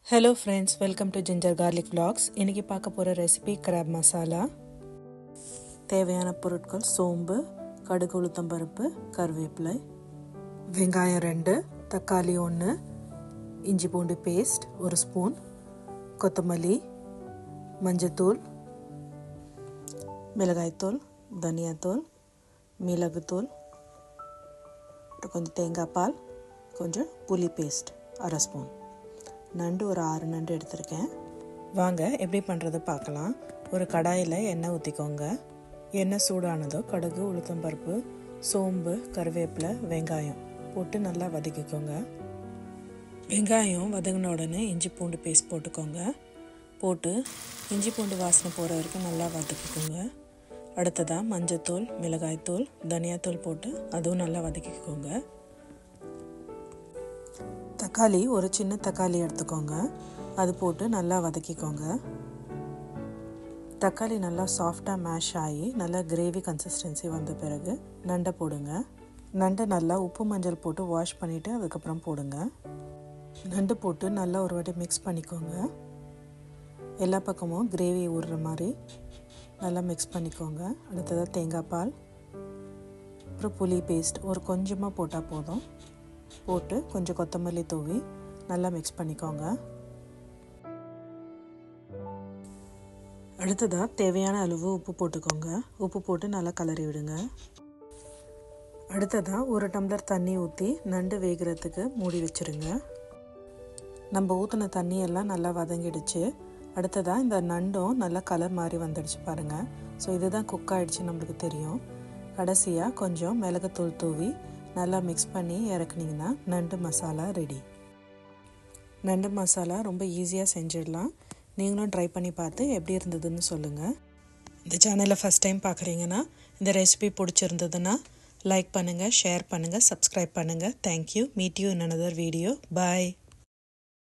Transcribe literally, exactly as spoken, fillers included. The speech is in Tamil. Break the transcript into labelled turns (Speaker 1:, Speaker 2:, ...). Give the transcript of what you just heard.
Speaker 1: Hello friends, welcome to Ginger Garlic Vlogs. இன்னைக்கு பார்க்க போற ரெசிபி கிராப் மசாலா. தேவையான பொருட்கள் சோம்பு, கடுகு உளுத்தம் பருப்பு, கறிவேப்பிலை, வெங்காயம் ரெண்டு, தக்காளி ஒன்று, இஞ்சி பூண்டு பேஸ்ட் ஒரு ஸ்பூன், கொத்தமல்லி, மஞ்சத்தூள், மிளகாய்த்தூள், தனியாத்தூள், மிளகுத்தூள், கொஞ்சம் தேங்காய் பால், கொஞ்சம் புளி பேஸ்ட் அரை ஸ்பூன். நண்டு ஒரு ஆறு நண்டு எடுத்திருக்கேன். வாங்க எப்படி பண்ணுறது பார்க்கலாம். ஒரு கடாயில் எண்ணெய் ஊற்றிக்கோங்க. எண்ணெய் சூடானதோ கடுகு உளுத்தம் பருப்பு, சோம்பு, கறிவேப்பிலை, வெங்காயம் போட்டு நல்லா வதக்கிக்கோங்க. வெங்காயம் வதங்கின உடனே இஞ்சி பூண்டு பேஸ்ட் போட்டுக்கோங்க. போட்டு இஞ்சி பூண்டு வாசனை போகிற வரைக்கும் நல்லா வதக்கிக்கோங்க. அடுத்ததாக மஞ்சத்தூள், மிளகாய்த்தூள், தனியாத்தூள் போட்டு அதுவும் நல்லா வதக்கிக்கோங்க. தக்காளி ஒரு சின்ன தக்காளி எடுத்துக்கோங்க. அது போட்டு நல்லா வதக்கிக்கோங்க. தக்காளி நல்லா சாஃப்டாக மேஷ் ஆகி நல்லா கிரேவி கன்சிஸ்டன்சி வந்த பிறகு நண்டை போடுங்க. நண்டை நல்லா உப்பு மஞ்சள் போட்டு வாஷ் பண்ணிவிட்டு அதுக்கப்புறம் போடுங்க. நண்டு போட்டு நல்லா ஒரு வாட்டி மிக்ஸ் பண்ணிக்கோங்க. எல்லா பக்கமும் கிரேவி ஊறுற மாதிரி நல்லா மிக்ஸ் பண்ணிக்கோங்க. அடுத்ததாக தேங்காய் பால், அப்புறம் புளி பேஸ்ட் ஒரு கொஞ்சமாக போட்டால் போதும். போட்டு கொஞ்சம் கொத்தமல்லி தூவி நல்லா மிக்ஸ் பண்ணிக்கோங்க. அடுத்ததாக தேவையான அளவு உப்பு போட்டுக்கோங்க. உப்பு போட்டு நல்லா கலரி விடுங்க. அடுத்ததாக ஒரு டம்ளர் தண்ணி ஊற்றி நண்டு வேகிறதுக்கு மூடி வச்சுருங்க. நம்ம ஊற்றின தண்ணியெல்லாம் நல்லா வதங்கிடுச்சு. அடுத்ததாக இந்த நண்டும் நல்லா கலர் மாதிரி வந்துடுச்சு பாருங்கள். ஸோ இதுதான் குக் ஆகிடுச்சு நம்மளுக்கு தெரியும். கடைசியாக கொஞ்சம் மிளகுத்தூள் தூவி நல்லா மிக்ஸ் பண்ணி இறக்குனிங்கன்னா நண்டு மசாலா ரெடி. நண்டு மசாலா ரொம்ப ஈஸியாக செஞ்சிடலாம். நீங்களும் ட்ரை பண்ணி பார்த்து எப்படி இருந்ததுன்னு சொல்லுங்கள். இந்த சேனலை ஃபஸ்ட் டைம் பார்க்குறீங்கன்னா இந்த ரெசிபி பிடிச்சிருந்ததுன்னா லைக் பண்ணுங்கள், ஷேர் பண்ணுங்கள், சப்ஸ்கிரைப் பண்ணுங்கள். Thank you. Meet you in another video. Bye.